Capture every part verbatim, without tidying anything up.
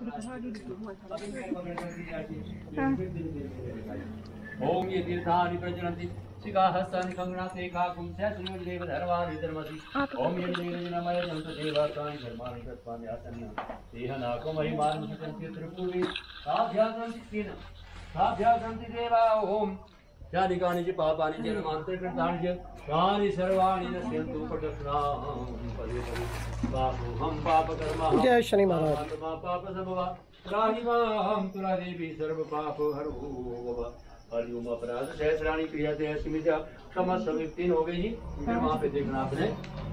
ओम ये तीर्थानि प्रचलन्ति शिखाहस्तानि कंगणाते काकुं सहस्रदेव धर्मानि धर्मसि ओम ये देवजनमय जंत देवातानि धर्मानि तत्त्वानि आसन्न तेह नाको महिमानं सत्यन्ति त्रिपुरी साभ्यासन्ति तेन साभ्यासन्ति देवा ओम यानि कानि च पापानि जन्मान्तरकृतानि च तानि सर्वाणि नश्यन्तु पटस्नां पदे पदे पापोऽहं पापकर्मः जय शनि महाराज पापसंभवा त्राहि मां तुला देवी सर्वपापहरो भव हरि ओम अपराध सहस्राणि क्रियते अस्मिन् समस्त व्यक्ति हो गई जी फिर वहां पे देखना आपने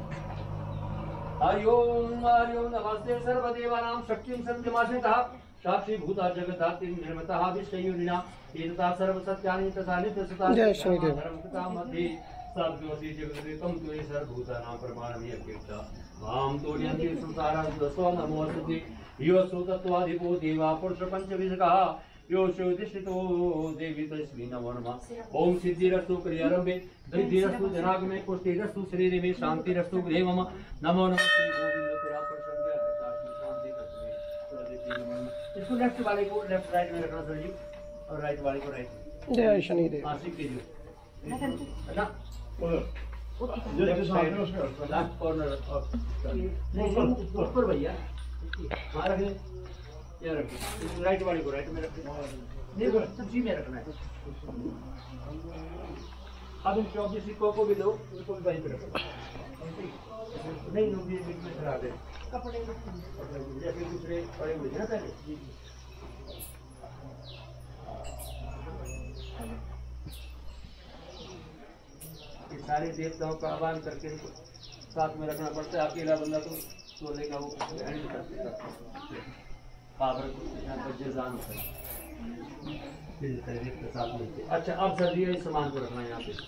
हरि ओम हरि ओम नमस्ते सर्वदेवानां शक्तिं सत्यमाश्रितः साक्षी भूता जगदात्रि निर्मतः विश्वयोनिना एतथा सर्वसत्यानि तथा नित्यसत्ता जय शनिदेव धर्मकथा मध्ये साध्योऽसि जगदेकं त्वयि सर्वभूतानां प्रमाणमीयकीर्ता मां तोर्यन्ति संसारान् स्व नमोऽस्तुते यो सुतत्वाधिपो देवा पुरुषपञ्चविधकः योषो दिष्टितो देवी तस्मै नमो नमः ओम सिद्धिरस्तु क्रियारंभे दरिद्धिरस्तु जनागमे पुष्टिरस्तु शरीरे में शांतिरस्तु गृहे मम नमो नमः श्री गोविंद पुरा प्रसंग शांति करते इसको लेफ्ट वाले को लेफ्ट राइट में रखना सर जी और राइट वाले को राइट जय शनिदेव आशिक कीजिए ना लास्ट कॉर्नर ऊपर भैया मार रखे ये रखिए राइट वाले को राइट में रखिए नहीं सब्जी में रखना है अब इन चौबीस सिक्कों को भी दो उसको भी वहीं पे रखो नहीं लोग भी बीच में चला दे कपड़े जैसे दूसरे पड़े हुए थे ना पहले ये सारे देवताओं का आह्वान करके साथ में रखना पड़ता है अकेला बंदा तो सोने का वो नहीं कर सकता पावर को जजान होता है साथ मिलते। अच्छा अब सर ये सामान को रखना है यहाँ पे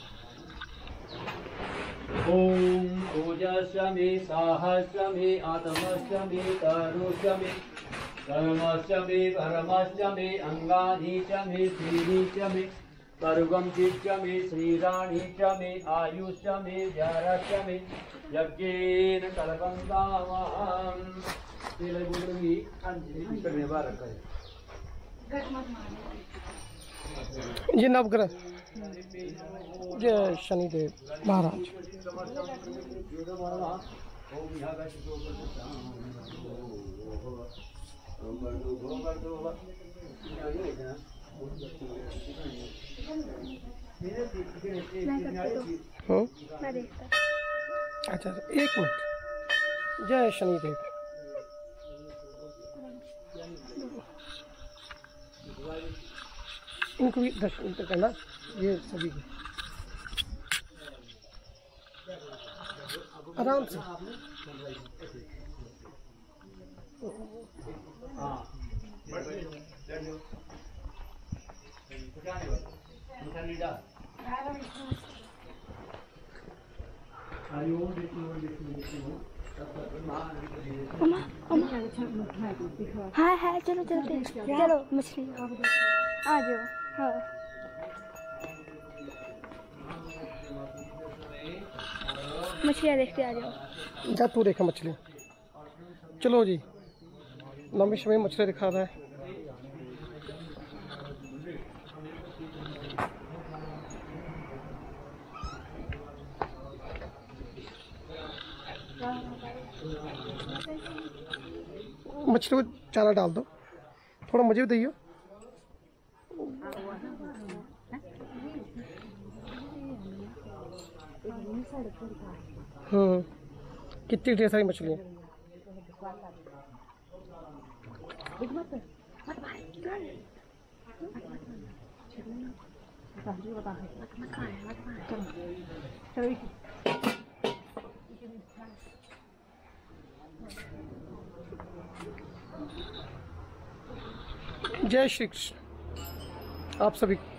ओम ओजस्य मे साहस्य मे आत्मस्य मे तरुस्य मे कर्मस्य मे परमस्य मे अंगानि च मे श्रीनि च मे सर्वं च मे श्रीराणि च मे आयुष्य मे जरस्य मे यज्ञेन कल्पन्ताम् तेरे बोलेंगी करने बार रखा है ये नवग्रह जय शनिदेव महाराज अच्छा एक मिनट जय शनिदेव इनको भी दर्शन करना ये सभी के आराम से हाँ हाँ चलो चलते चलो मछली आ जाओ हाँ मछलियाँ देखते आ जाओ जा तू देखा मछली चलो जी लंबे समय मछली दिखा रहा है मछली को चारा डाल दो थोड़ा मुझे भी दियो हम्म कितनी ढेर सारी मछलियाँ जय श्री कृष्ण आप सभी